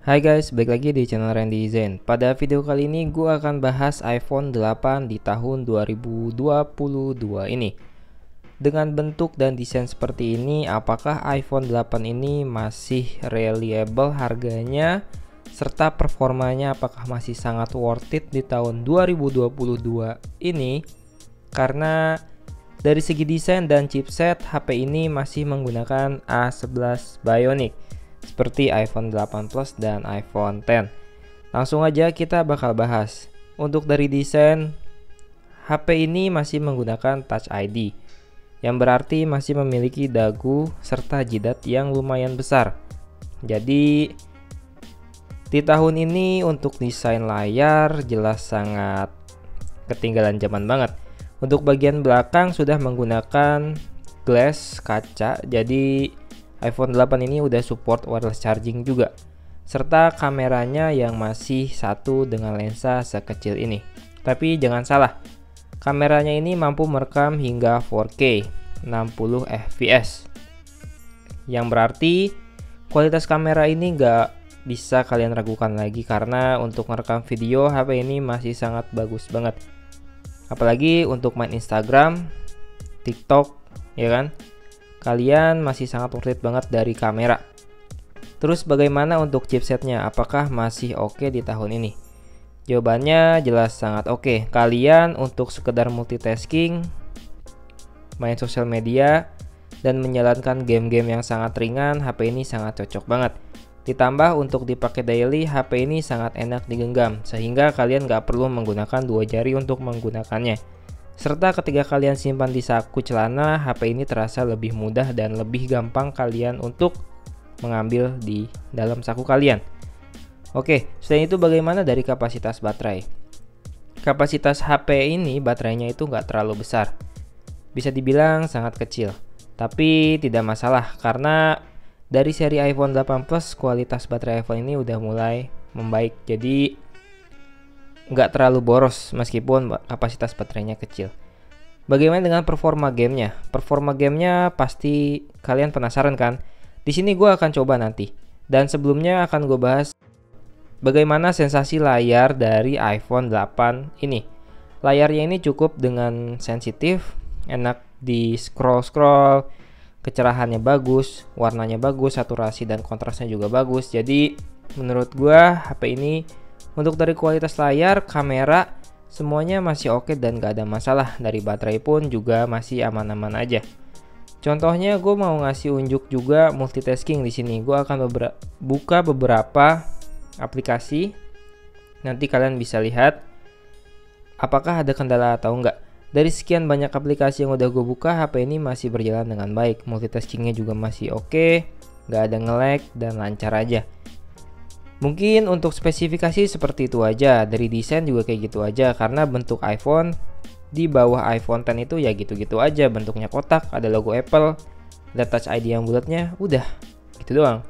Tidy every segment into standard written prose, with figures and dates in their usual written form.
Hai guys, balik lagi di channel Randy Zen. Pada video kali ini gue akan bahas iPhone 8 di tahun 2022 ini. Dengan bentuk dan desain seperti ini, apakah iPhone 8 ini masih reliable harganya serta performanya apakah masih sangat worth it di tahun 2022 ini? Karena dari segi desain dan chipset, HP ini masih menggunakan A11 Bionic seperti iPhone 8 Plus dan iPhone X. Langsung aja kita bakal bahas. Untuk dari desain, HP ini masih menggunakan Touch ID, yang berarti masih memiliki dagu serta jidat yang lumayan besar. Jadi di tahun ini untuk desain layar jelas sangat ketinggalan zaman banget. Untuk bagian belakang sudah menggunakan glass kaca, jadi iPhone 8 ini udah support wireless charging juga, serta kameranya yang masih satu dengan lensa sekecil ini. Tapi jangan salah, kameranya ini mampu merekam hingga 4K 60 fps, yang berarti kualitas kamera ini nggak bisa kalian ragukan lagi, karena untuk merekam video HP ini masih sangat bagus banget. Apalagi untuk main Instagram, TikTok, ya kan? Kalian masih sangat worth it banget dari kamera. Terus bagaimana untuk chipsetnya? Apakah masih oke di tahun ini? Jawabannya jelas sangat oke. Kalian untuk sekedar multitasking, main sosial media, dan menjalankan game-game yang sangat ringan, HP ini sangat cocok banget. Ditambah untuk dipakai daily, HP ini sangat enak digenggam, sehingga kalian gak perlu menggunakan dua jari untuk menggunakannya. Serta ketika kalian simpan di saku celana, HP ini terasa lebih mudah dan lebih gampang kalian untuk mengambil di dalam saku kalian. Oke, selain itu bagaimana dari kapasitas baterai? Kapasitas HP ini baterainya itu nggak terlalu besar. Bisa dibilang sangat kecil. Tapi tidak masalah, karena dari seri iPhone 8 Plus kualitas baterai iPhone ini udah mulai membaik. Jadi nggak terlalu boros meskipun kapasitas baterainya kecil. Bagaimana dengan performa gamenya? Performa gamenya pasti kalian penasaran kan? Di sini gue akan coba nanti. Dan sebelumnya akan gue bahas bagaimana sensasi layar dari iPhone 8 ini. Layarnya ini cukup dengan sensitif, enak di scroll-scroll, kecerahannya bagus, warnanya bagus, saturasi dan kontrasnya juga bagus. Jadi menurut gue HP ini untuk dari kualitas layar, kamera, semuanya masih oke dan gak ada masalah. Dari baterai pun juga masih aman-aman aja. Contohnya gue mau ngasih unjuk juga multitasking di sini. Gue akan buka beberapa aplikasi. Nanti kalian bisa lihat apakah ada kendala atau enggak. Dari sekian banyak aplikasi yang udah gue buka, HP ini masih berjalan dengan baik. Multitaskingnya juga masih oke, gak ada nge-lag dan lancar aja. Mungkin untuk spesifikasi seperti itu aja, dari desain juga kayak gitu aja, karena bentuk iPhone di bawah iPhone X itu ya gitu-gitu aja, bentuknya kotak, ada logo Apple, ada Touch ID yang bulatnya, udah gitu doang.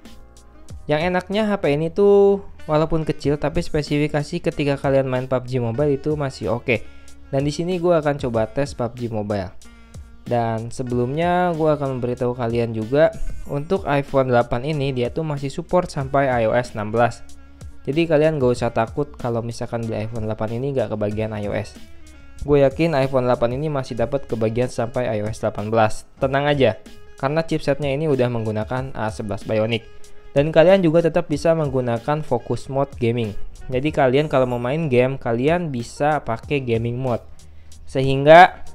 Yang enaknya HP ini tuh walaupun kecil tapi spesifikasi ketika kalian main PUBG Mobile itu masih oke. Dan di sini gue akan coba tes PUBG Mobile. Dan sebelumnya gue akan memberitahu kalian juga untuk iPhone 8 ini dia tuh masih support sampai iOS 16. Jadi kalian gak usah takut kalau misalkan beli iPhone 8 ini gak kebagian iOS. Gue yakin iPhone 8 ini masih dapat kebagian sampai iOS 18. Tenang aja, karena chipsetnya ini udah menggunakan A11 Bionic. Dan kalian juga tetap bisa menggunakan focus mode gaming. Jadi kalian kalau mau main game, kalian bisa pakai gaming mode. Sehingga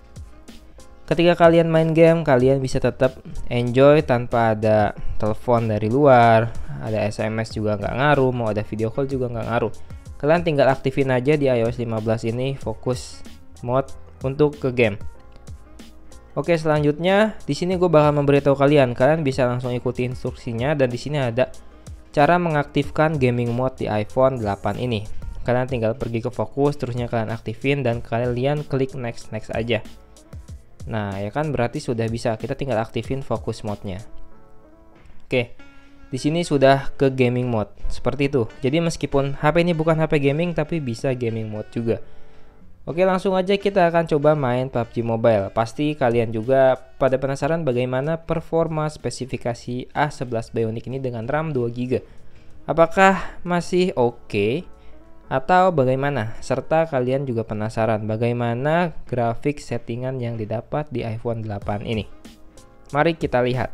ketika kalian main game, kalian bisa tetap enjoy tanpa ada telepon dari luar, ada SMS juga nggak ngaruh, mau ada video call juga nggak ngaruh. Kalian tinggal aktifin aja di iOS 15 ini fokus mode untuk ke game. Oke, selanjutnya di sini gue bakal memberitahu kalian bisa langsung ikuti instruksinya, dan di sini ada cara mengaktifkan gaming mode di iPhone 8 ini. Kalian tinggal pergi ke fokus, terusnya kalian aktifin dan kalian klik next aja. Nah, ya kan berarti sudah bisa. Kita tinggal aktifin fokus mode-nya. Oke. Di sini sudah ke gaming mode. Seperti itu. Jadi meskipun HP ini bukan HP gaming tapi bisa gaming mode juga. Oke, langsung aja kita akan coba main PUBG Mobile. Pasti kalian juga pada penasaran bagaimana performa spesifikasi A11 Bionic ini dengan RAM 2GB. Apakah masih oke atau bagaimana? Serta kalian juga penasaran bagaimana grafik settingan yang didapat di iPhone 8 ini. Mari kita lihat.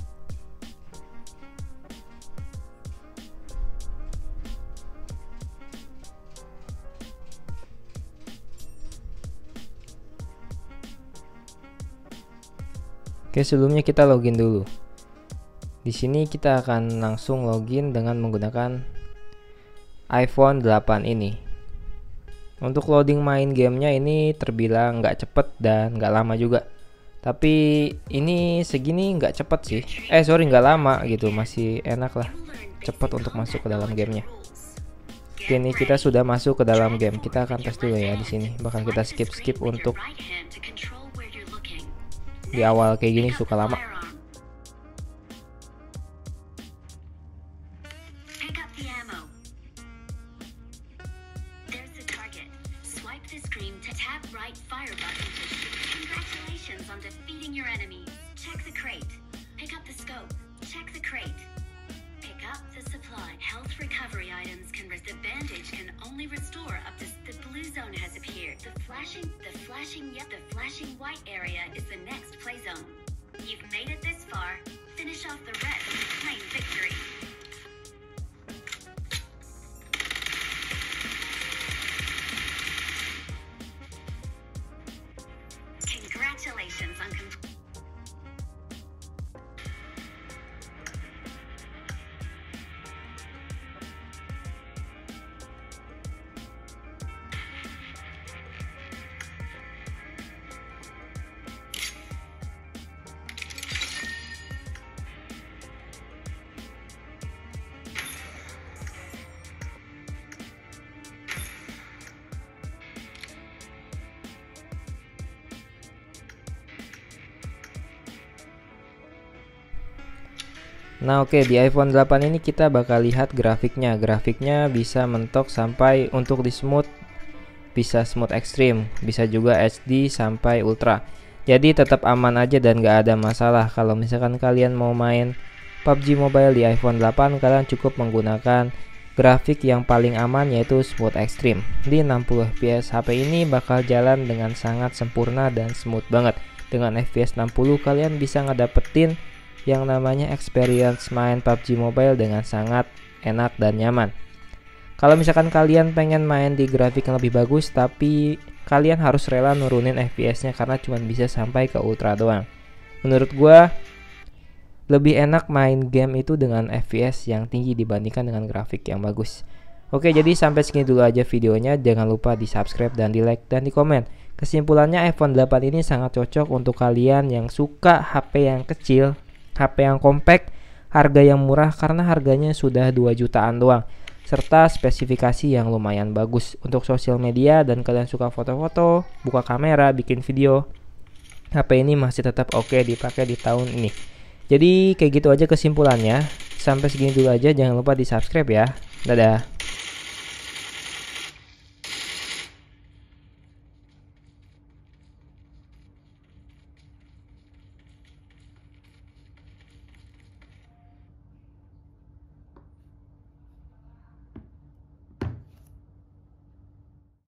Oke, sebelumnya kita login dulu. Di sini kita akan langsung login dengan menggunakan iPhone 8 ini. Untuk loading main gamenya ini terbilang nggak cepet dan nggak lama juga. Tapi ini segini nggak cepet sih. Sorry, nggak lama gitu, masih enak lah. Cepet untuk masuk ke dalam gamenya. Oke, ini kita sudah masuk ke dalam game. Kita akan tes dulu ya di sini. Bahkan kita skip untuk di awal kayak gini suka lama. The flashing white area is the next play zone. You've made it this far. Finish off the red with a plain victory. Congratulations on Nah oke, di iPhone 8 ini kita bakal lihat grafiknya. Grafiknya bisa mentok sampai untuk di smooth, bisa smooth ekstrim, bisa juga HD sampai ultra. Jadi tetap aman aja dan gak ada masalah. Kalau misalkan kalian mau main PUBG Mobile di iPhone 8, kalian cukup menggunakan grafik yang paling aman, yaitu smooth ekstrim. Di 60 fps HP ini bakal jalan dengan sangat sempurna dan smooth banget. Dengan FPS 60 kalian bisa ngedapetin yang namanya experience main PUBG Mobile dengan sangat enak dan nyaman. Kalau misalkan kalian pengen main di grafik yang lebih bagus, tapi kalian harus rela nurunin FPS-nya karena cuma bisa sampai ke ultra doang. Menurut gua lebih enak main game itu dengan FPS yang tinggi dibandingkan dengan grafik yang bagus. Oke, jadi sampai segini dulu aja videonya. Jangan lupa di subscribe dan di like dan di komen. Kesimpulannya, iPhone 8 ini sangat cocok untuk kalian yang suka HP yang kecil, HP yang compact, harga yang murah karena harganya sudah 2 jutaan doang, serta spesifikasi yang lumayan bagus untuk sosial media dan kalian suka foto-foto, buka kamera, bikin video. HP ini masih tetap oke dipakai di tahun ini. Jadi kayak gitu aja kesimpulannya. Sampai segini dulu aja, jangan lupa di subscribe ya. Dadah.